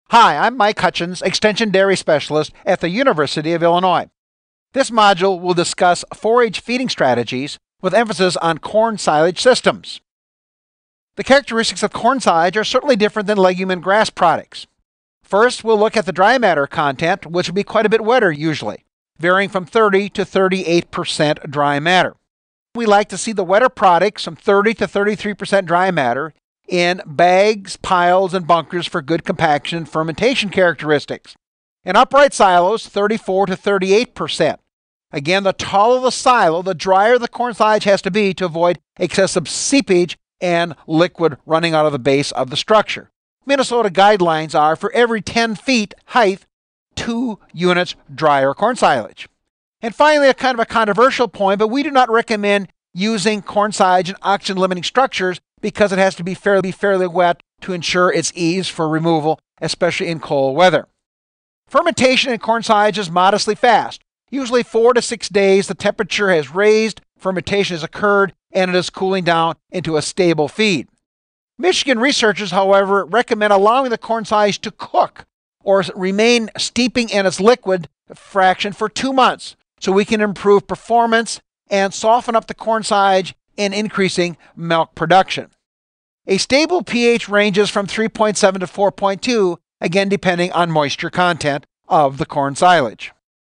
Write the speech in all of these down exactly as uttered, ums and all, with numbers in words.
Hi, I'm Mike Hutjens, Extension Dairy Specialist at the University of Illinois. This module will discuss forage feeding strategies with emphasis on corn silage systems. The characteristics of corn silage are certainly different than legume and grass products. First, we'll look at the dry matter content, which will be quite a bit wetter usually, varying from thirty to thirty-eight percent dry matter. We like to see the wetter products from thirty to thirty-three percent dry matter in bags, piles, and bunkers for good compaction and fermentation characteristics. In upright silos, thirty-four to thirty-eight percent. Again, the taller the silo, the drier the corn silage has to be to avoid excessive seepage and liquid running out of the base of the structure. Minnesota guidelines are for every ten feet height, two units drier corn silage. And finally, a kind of a controversial point, but we do not recommend using corn silage in oxygen-limiting structures because it has to be fairly, fairly wet to ensure its ease for removal, especially in cold weather. Fermentation in corn silage is modestly fast. Usually four to six days, the temperature has raised, fermentation has occurred, and it is cooling down into a stable feed. Michigan researchers, however, recommend allowing the corn silage to cook or remain steeping in its liquid fraction for two months so we can improve performance and soften up the corn silage in increasing milk production. A stable pH ranges from three point seven to four point two, again depending on moisture content of the corn silage.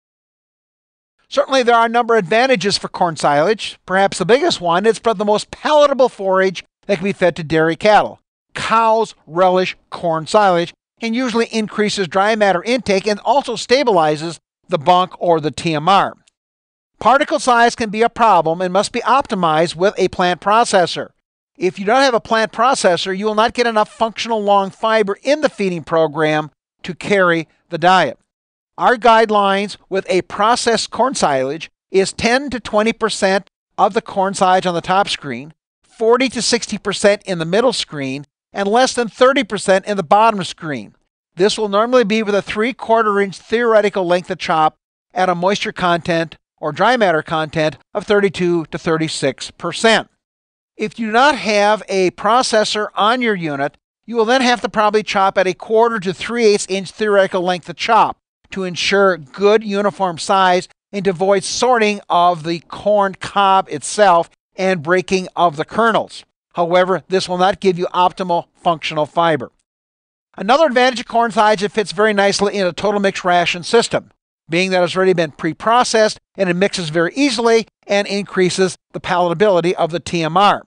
Certainly there are a number of advantages for corn silage. Perhaps the biggest one is the most palatable forage that can be fed to dairy cattle. Cows relish corn silage and usually increases dry matter intake and also stabilizes the bunk or the T M R. Particle size can be a problem and must be optimized with a plant processor. If you don't have a plant processor, you will not get enough functional long fiber in the feeding program to carry the diet. Our guidelines with a processed corn silage is ten to twenty percent of the corn silage on the top screen, forty to sixty percent in the middle screen, and less than thirty percent in the bottom screen. This will normally be with a three-quarter inch theoretical length of chop at a moisture content or dry matter content of thirty-two to thirty-six percent. If you do not have a processor on your unit, you will then have to probably chop at a quarter to three-eighths inch theoretical length of chop to ensure good uniform size and to avoid sorting of the corn cob itself and breaking of the kernels. However, this will not give you optimal functional fiber. Another advantage of corn silage, it fits very nicely in a total mixed ration system, being that it's already been pre-processed and it mixes very easily and increases the palatability of the T M R.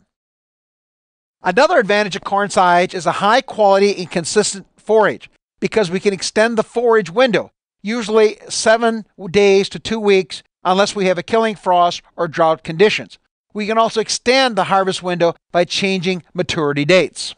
Another advantage of corn silage is a high quality and consistent forage because we can extend the forage window, usually seven days to two weeks unless we have a killing frost or drought conditions. We can also extend the harvest window by changing maturity dates.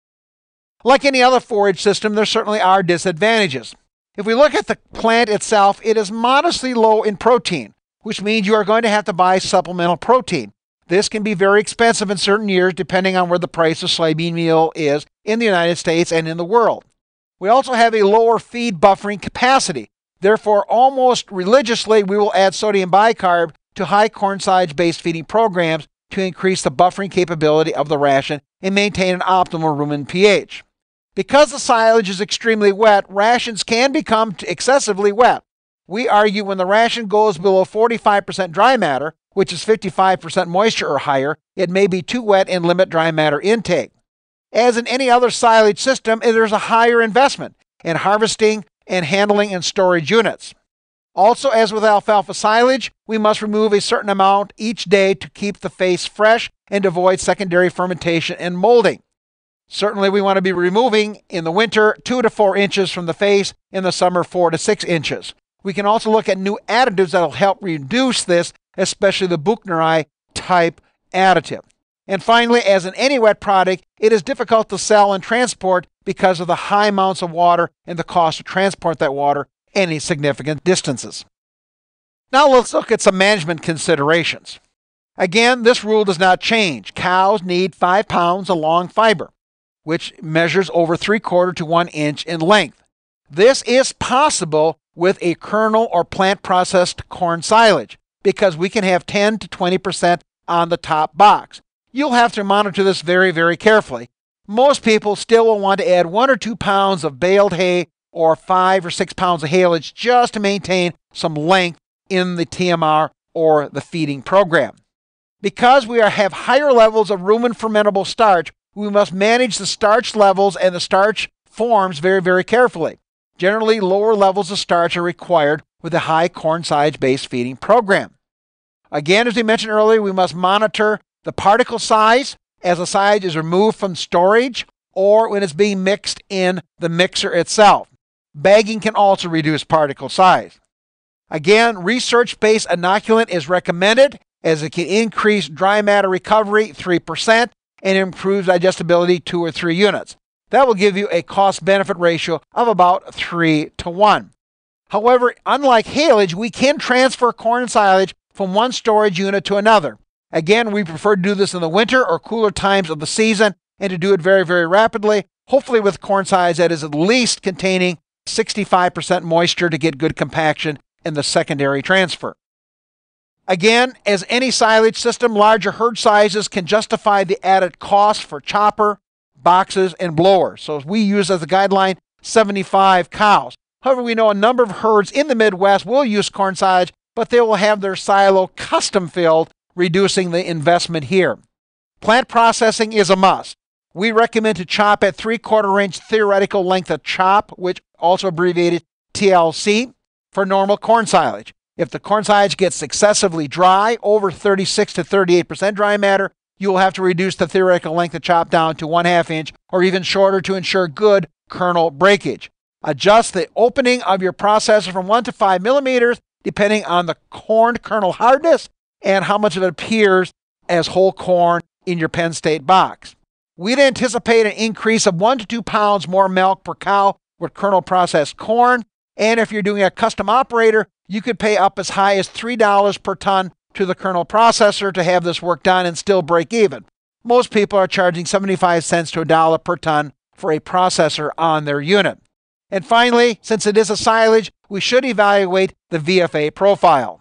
Like any other forage system, there certainly are disadvantages. If we look at the plant itself, it is modestly low in protein, which means you are going to have to buy supplemental protein. This can be very expensive in certain years depending on where the price of soybean meal is in the United States and in the world. We also have a lower feed buffering capacity. Therefore, almost religiously, we will add sodium bicarb to high corn silage-based feeding programs to increase the buffering capability of the ration and maintain an optimal rumen pH. Because the silage is extremely wet, rations can become excessively wet. We argue when the ration goes below forty-five percent dry matter, which is fifty-five percent moisture or higher, it may be too wet and limit dry matter intake. As in any other silage system, there's a higher investment in harvesting and handling and storage units. Also, as with alfalfa silage, we must remove a certain amount each day to keep the face fresh and avoid secondary fermentation and molding. Certainly, we want to be removing in the winter two to four inches from the face, in the summer four to six inches. We can also look at new additives that will help reduce this, especially the Buchnerei type additive. And finally, as in any wet product, it is difficult to sell and transport because of the high amounts of water and the cost to transport that water any significant distances. Now let's look at some management considerations. Again, this rule does not change. Cows need five pounds of long fiber, which measures over three quarter to one inch in length. This is possible with a kernel or plant processed corn silage because we can have ten to twenty percent on the top box. You'll have to monitor this very, very carefully. Most people still will want to add one or two pounds of baled hay or five or six pounds of haylage just to maintain some length in the T M R or the feeding program. Because we are, have higher levels of rumen fermentable starch, we must manage the starch levels and the starch forms very, very carefully. Generally, lower levels of starch are required with a high corn silage-based feeding program. Again, as we mentioned earlier, we must monitor the particle size as the silage is removed from storage or when it's being mixed in the mixer itself. Bagging can also reduce particle size. Again, research-based inoculant is recommended as it can increase dry matter recovery three percent and improves digestibility two or three units. That will give you a cost-benefit ratio of about three to one. However, unlike haylage, we can transfer corn silage from one storage unit to another. Again, we prefer to do this in the winter or cooler times of the season and to do it very, very rapidly, hopefully with corn silage that is at least containing sixty-five percent moisture to get good compaction in the secondary transfer. Again, as any silage system, larger herd sizes can justify the added cost for chopper, boxes, and blowers. So we use as a guideline seventy-five cows. However, we know a number of herds in the Midwest will use corn silage, but they will have their silo custom filled, reducing the investment here. Plant processing is a must. We recommend to chop at three-quarter inch theoretical length of chop, which also abbreviated T L C, for normal corn silage. If the corn silage gets excessively dry, over thirty-six to thirty-eight percent dry matter, you will have to reduce the theoretical length of chop down to one half inch or even shorter to ensure good kernel breakage. Adjust the opening of your processor from one to five millimeters depending on the corn kernel hardness and how much of it appears as whole corn in your Penn State box. We'd anticipate an increase of one to two pounds more milk per cow with kernel processed corn, and if you're doing a custom operator, you could pay up as high as three dollars per ton to the kernel processor to have this work done and still break even. Most people are charging seventy-five cents to a dollar per ton for a processor on their unit. And finally, since it is a silage, we should evaluate the V F A profile.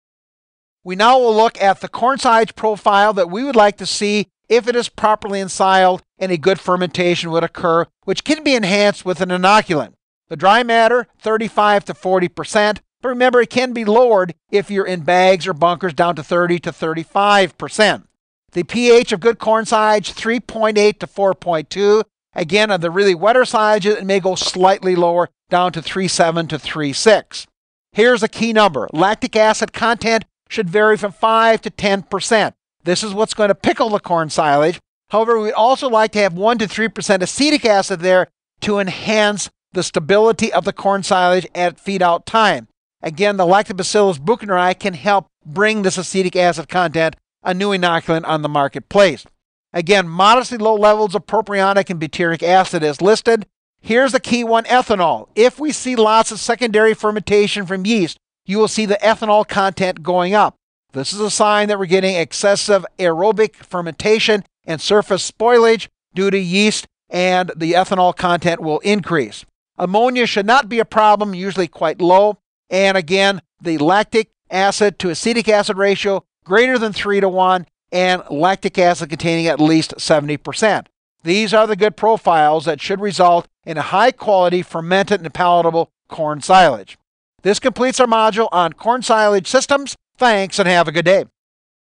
We now will look at the corn silage profile that we would like to see if it is properly ensiled and a good fermentation would occur, which can be enhanced with an inoculant. The dry matter, thirty-five to forty percent, but remember it can be lowered if you're in bags or bunkers down to thirty to thirty-five percent. The pH of good corn silage, three point eight to four point two. Again, on the really wetter silages, it may go slightly lower, down to three point seven to three point six. Here's a key number. Lactic acid content should vary from five to ten percent. This is what's going to pickle the corn silage. However, we'd also like to have one to three percent acetic acid there to enhance the stability of the corn silage at feed-out time. Again, the Lactobacillus buchneri can help bring this acetic acid content, a new inoculant, on the marketplace. Again, modestly low levels of propionic and butyric acid is listed. Here's the key one, ethanol. If we see lots of secondary fermentation from yeast, you will see the ethanol content going up. This is a sign that we're getting excessive aerobic fermentation and surface spoilage due to yeast, and the ethanol content will increase. Ammonia should not be a problem, usually quite low. And again, the lactic acid to acetic acid ratio greater than three to one, and lactic acid containing at least seventy percent. These are the good profiles that should result in a high-quality, fermented, and palatable corn silage. This completes our module on corn silage systems. Thanks, and have a good day.